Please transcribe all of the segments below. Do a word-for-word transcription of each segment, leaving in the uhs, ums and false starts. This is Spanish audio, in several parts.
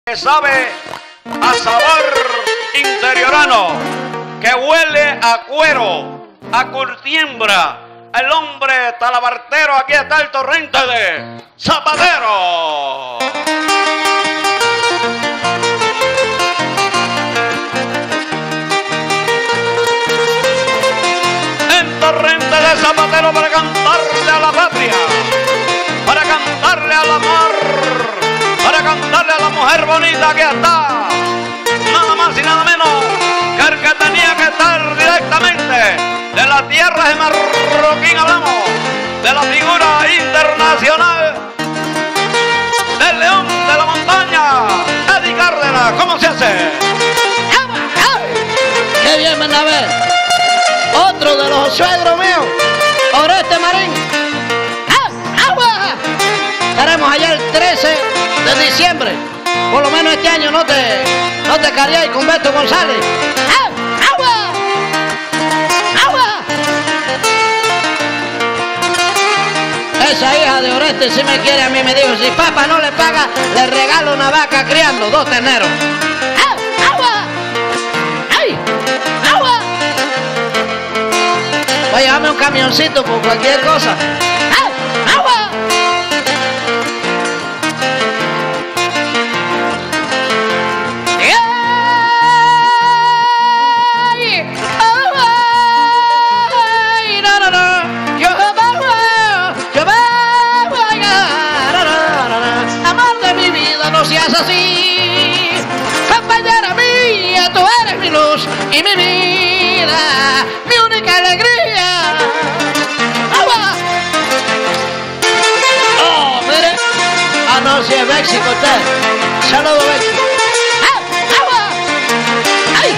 que sabe a sabor interiorano, que huele a cuero, a curtiembra. El hombre talabartero, aquí está el torrente de Zapatero. El torrente de Zapatero para cantarle a la patria, para cantarle al amor, para cantarle a la mujer bonita que está, nada más y nada menos que el que tenía que estar directamente de la tierra de Marroquín. Hablamos de la figura internacional del león de la montaña, Eddie Cárdenas. ¿Cómo se hace? ¡Qué bien, Bernabé! Otro de los suegros míos, Oreste Marín. ¡Agua! Estaremos allá el trece de diciembre. Por lo menos este año no te, no te carguéis con Beto González. ¡Agua! ¡Agua! Esa hija de Oreste si me quiere a mí, me dijo, si papá no le paga, le regalo una vaca criando dos terneros. ¡Agua! ¡Ay! ¡Agua! Voy a llevarme un camioncito por cualquier cosa. ¡Agua! No seas así, compañera mía, tú eres mi luz y mi vida, mi única alegría. ¡Agua! ¡Oh, mire! Ah, no, si es Bexi, usted. Saludo, Bexi. ¡Ah! ¡Agua! ¡Ay!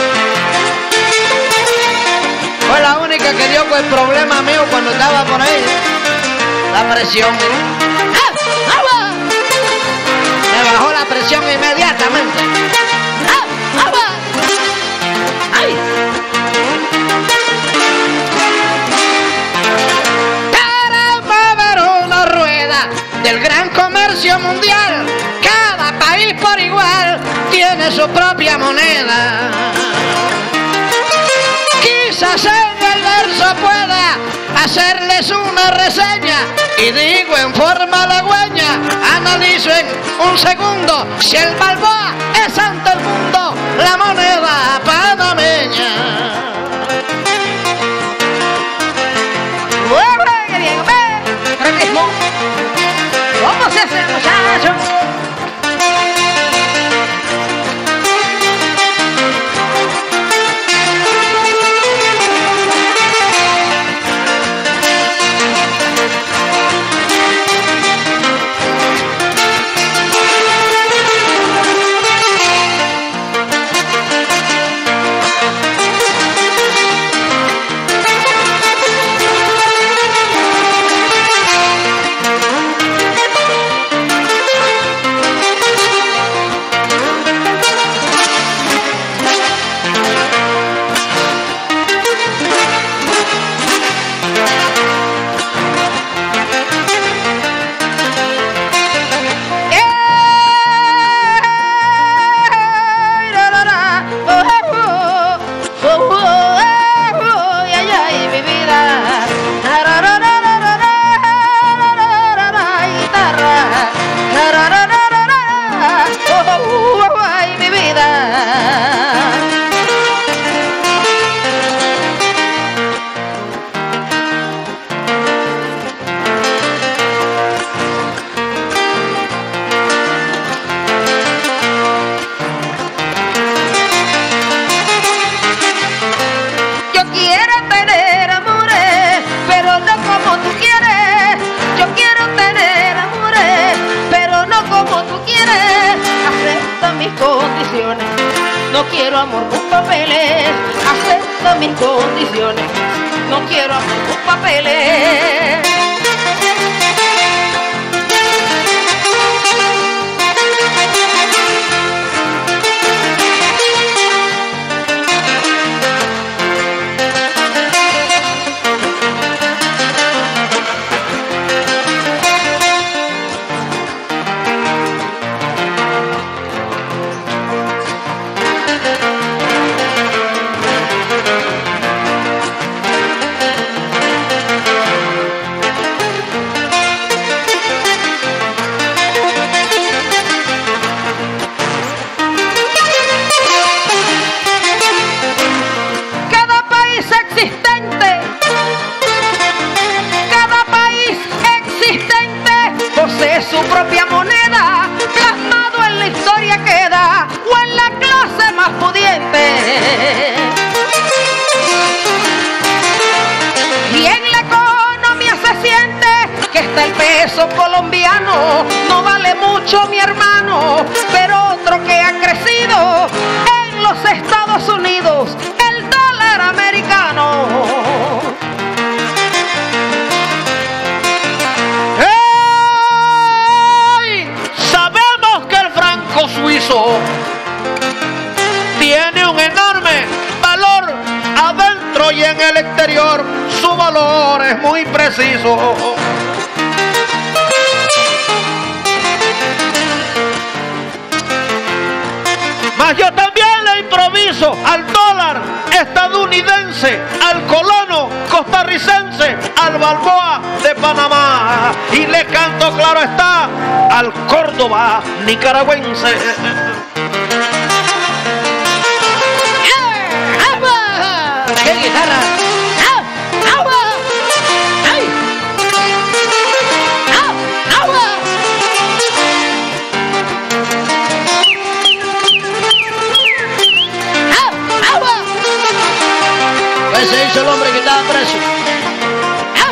Fue la única que dio con el problema mío cuando estaba por ahí. La presión, mire. ¡Ah! ¡Agua! Me bajó la presión inmediatamente. ¡Ah! ¡Agua! ¡Ay! Para mover una rueda del gran comercio mundial, cada país por igual tiene su propia moneda. Quizás en el verso pueda hacerles una reseña y digo en forma halagüeña, analizo en un segundo si el Balboa es ante el mundo la moneda panameña. ¿Cómo se hace, muchacho? No quiero amor con papeles, acepta mis condiciones. No quiero amor con papeles. americano no vale mucho, mi hermano, pero otro que ha crecido en los Estados Unidos, el dólar americano. ¡Ey! Sabemos que el franco suizo tiene un enorme valor adentro y en el exterior. Su valor es muy preciso. Mas yo también le improviso al dólar estadounidense, al colono costarricense, al Balboa de Panamá, y le canto, claro está, al Córdoba nicaragüense. ¡Qué guitarra! ¡Ah! ¡Agua! ¡Ay! ¡Ah! ¡Agua! ¡Ah! ¡Agua! Pues se hizo el hombre que estaba preso. ¡Ah!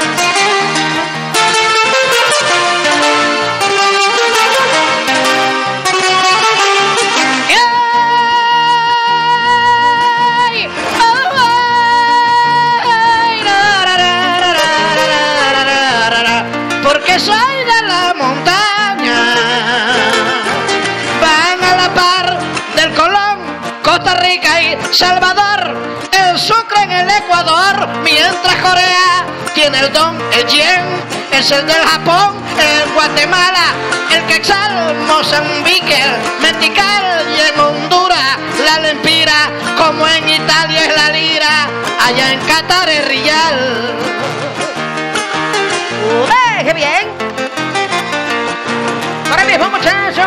Porque soy de la montaña, van a la par del Colón, Costa Rica y Salvador, el Sucre en el Ecuador, mientras Corea tiene el don, el yen, es el del Japón, el Guatemala, el Quetzal, Mozambique, el Metical, y en Honduras la lempira, como en Italia es la lira, allá en Qatar es rial. ¡Eh, qué bien! Para el mismo muchacho.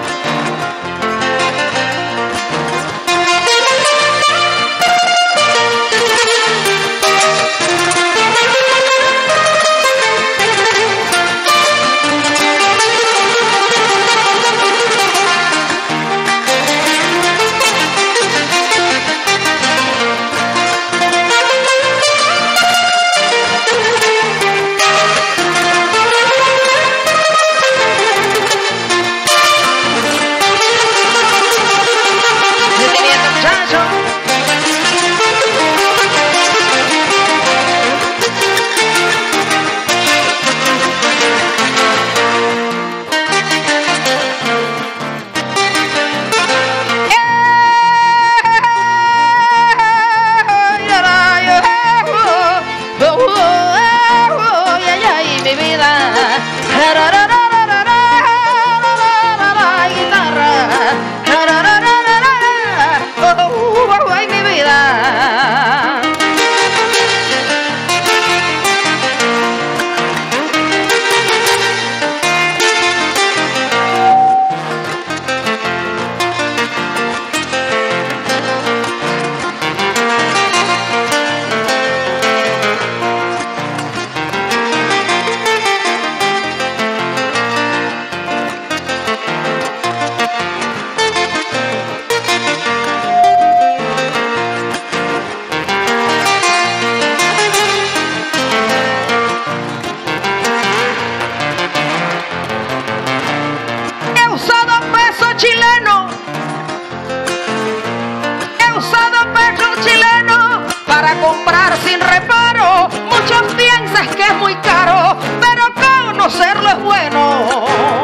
Comprar sin reparo, muchos piensan que es muy caro, pero conocerlo es bueno.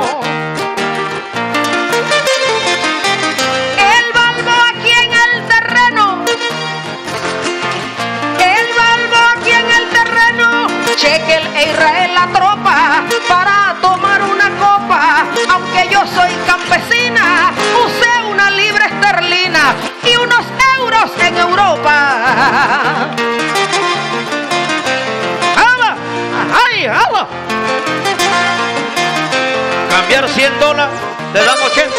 El Balboa aquí en el terreno, el Balboa aquí en el terreno, cheque el Israel la tropa para tomar una copa. Aunque yo soy campesina, usé una libra esterlina y unos euros en Europa. ¡Hala! ¡Ay, hala! Cambiar cien dólares, te dan ochenta.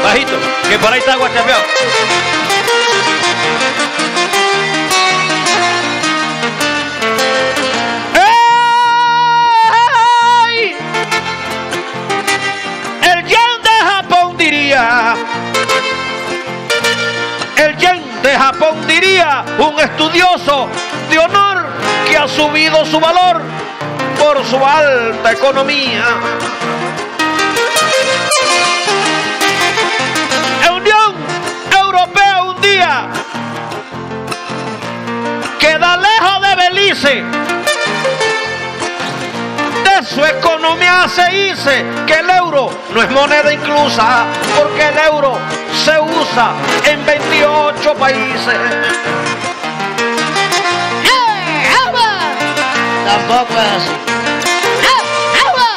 Bajito, que por ahí está guachapeado. ¡Ey! El yen de Japón diría, el yen de Japón diría, un estudioso de honor que ha subido su valor por su alta economía. La Unión Europea un día queda lejos de Belice, de su economía se dice que el euro no es moneda inclusa, porque el euro se usa en veintiocho países. ¡Eh, agua! Tampoco es así. ¡Eh, agua!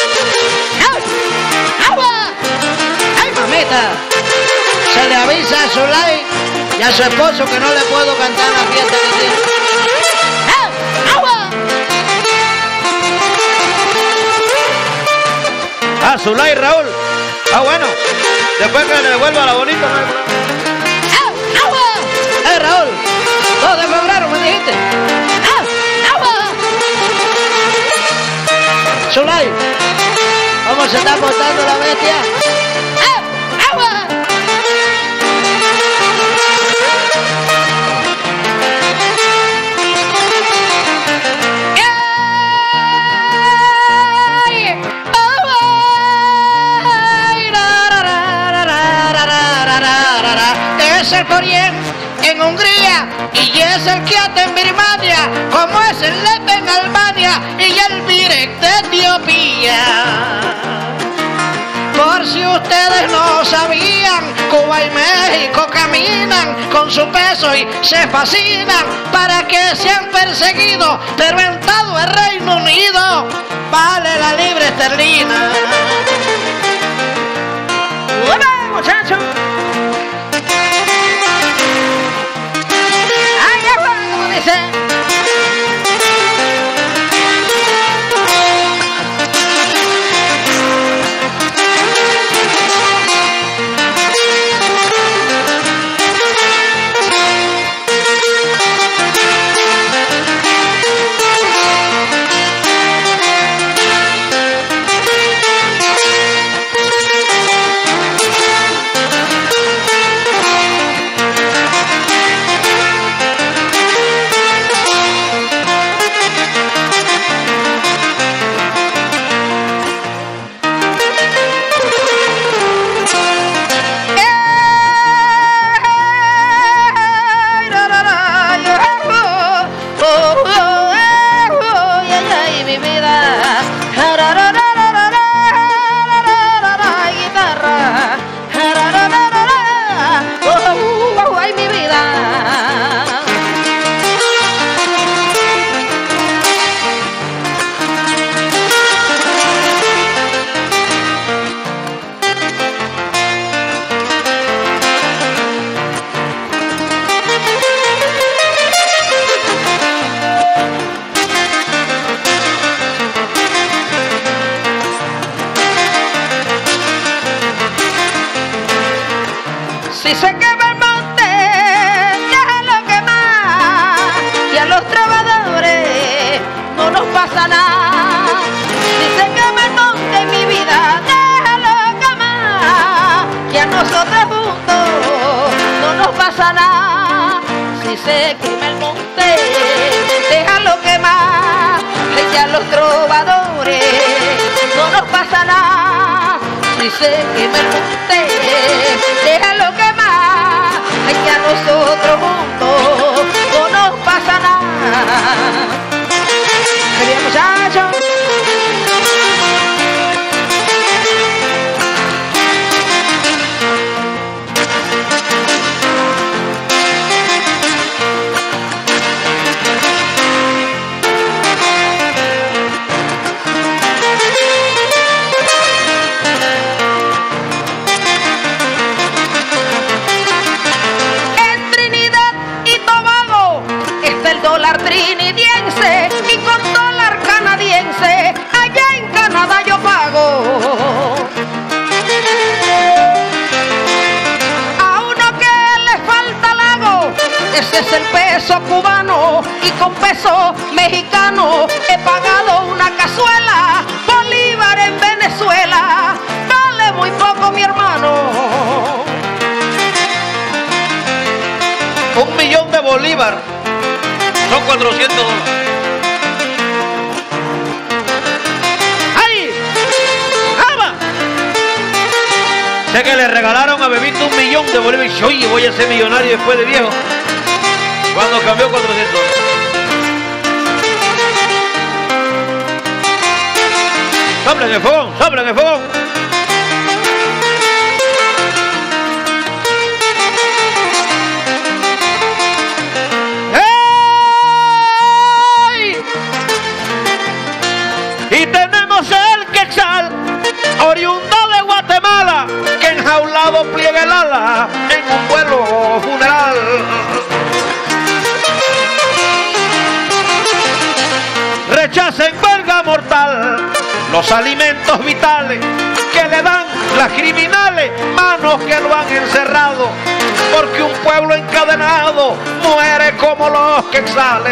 ¡Eh, agua! ¡Ay, mamita! Se le avisa a Zulay y a su esposo que no le puedo cantar la fiesta que tiene. ¡Eh, agua! Ah, Zulay, Raúl. Ah, bueno. Después que le devuelva la bonita. ¡Ah, agua! Eh, Raúl. dos de febrero me dijiste. ¡Ah, agua! Zulay, ¿cómo se está portando la bestia? ¡Ah, agua! Es el Corien en Hungría y es el Kiat en Birmania, como es el Lep en Albania y el Birek de Etiopía. Por si ustedes no sabían, Cuba y México caminan con su peso y se fascinan para que sean perseguidos, pero en todo el Reino Unido vale la libre esterlina. ¡Hola, muchachos! Si se quema el monte, déjalo quemar, y a los trovadores no nos pasa nada. Si se quema el monte, mi vida, déjalo quemar, y a nosotros juntos no nos pasa nada. Si se quema el monte, déjalo quemar, y a los trovadores no nos pasa nada. Si se quema el monte, déjalo quemar, ay, que a nosotros juntos no nos pasa nada. ¡Qué bien, muchachos! Ese es el peso cubano y con peso mexicano he pagado una cazuela. Bolívar en Venezuela vale muy poco, mi hermano. Un millón de bolívar son cuatrocientos dólares. ¡Ay! ¡Ama! Sé que le regalaron a Bebito un millón de bolívar y dice, oye, voy a ser millonario después de viejo. Cuando cambió cuatrocientos dólares. ¡Soplen el fogón! ¡Soplen el fogón! ¡Ey! Y tenemos el quetzal, oriundo de Guatemala, que enjaulado pliega el ala en un vuelo funeral. Rechaza en huelga mortal los alimentos vitales que le dan las criminales, manos que lo han encerrado, porque un pueblo encadenado muere como los quetzales.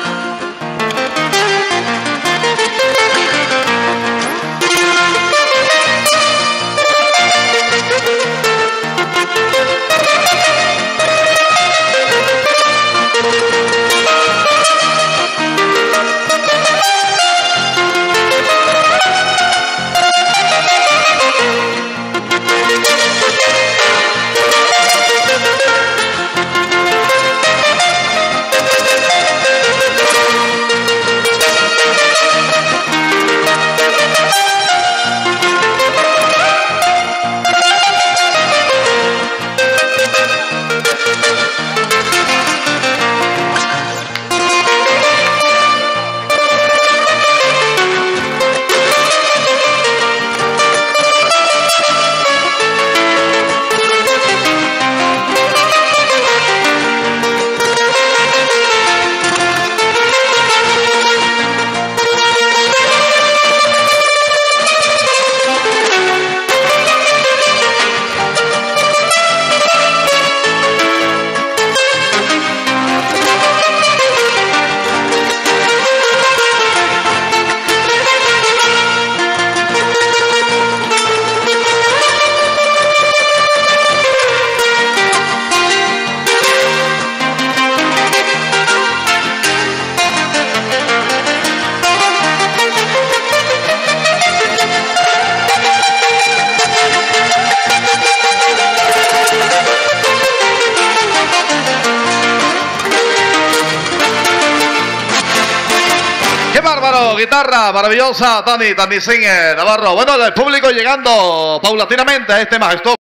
Bárbaro, guitarra maravillosa, Tani, Tani Singer, Navarro. Bueno, el público llegando paulatinamente a este majestuoso